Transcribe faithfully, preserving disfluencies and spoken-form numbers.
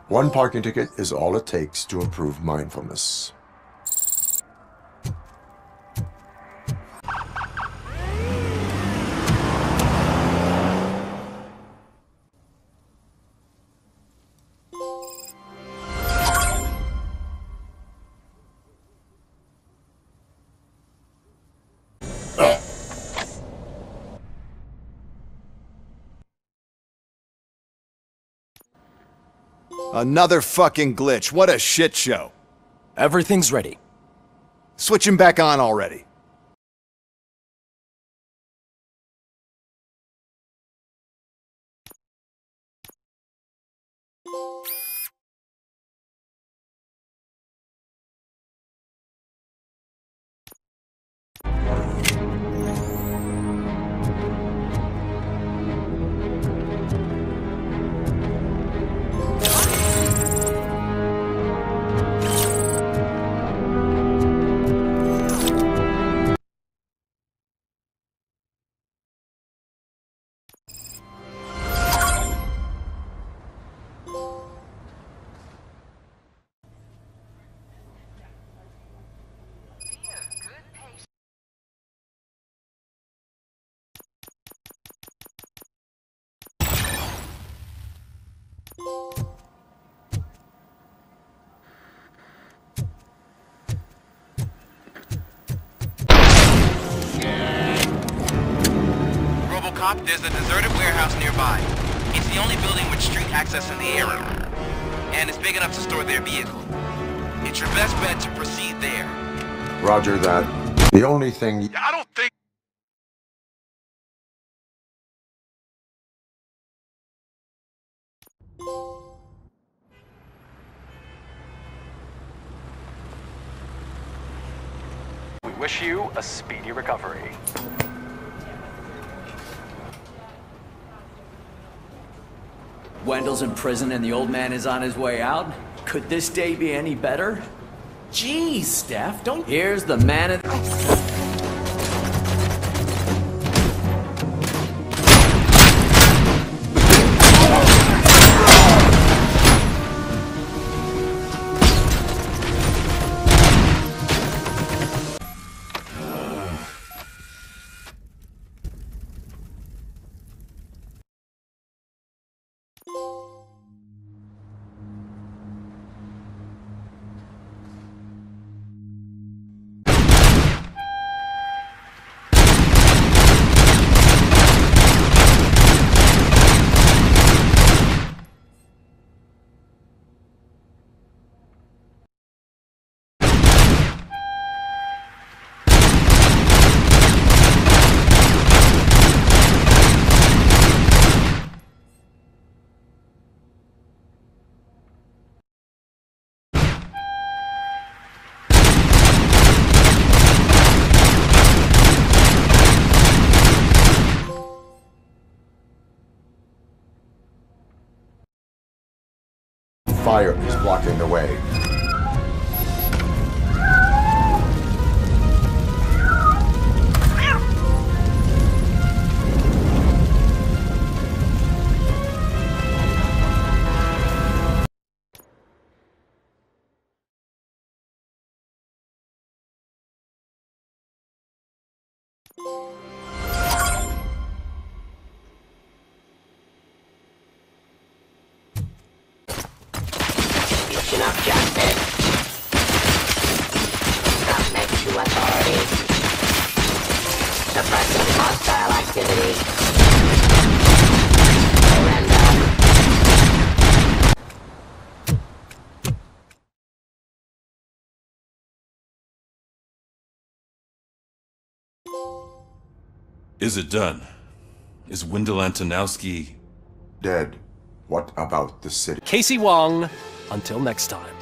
One parking ticket is all it takes to improve mindfulness. Another fucking glitch. What a shit show. Everything's ready. Switch him back on already. RoboCop, there's a deserted warehouse nearby. It's the only building with street access in the area. And it's big enough to store their vehicle. It's your best bet to proceed there. Roger that. The only thing... I don't think... We wish you a speedy recovery. Wendell's in prison and the old man is on his way out? Could this day be any better? Geez, Steph, don't... Here's the man of... Fire is blocking the way. Of justice. Submit to authority. Suppressing hostile activity. Surrender. Is it done? Is Wendell Antonowski dead? What about the city? Casey Wong, until next time.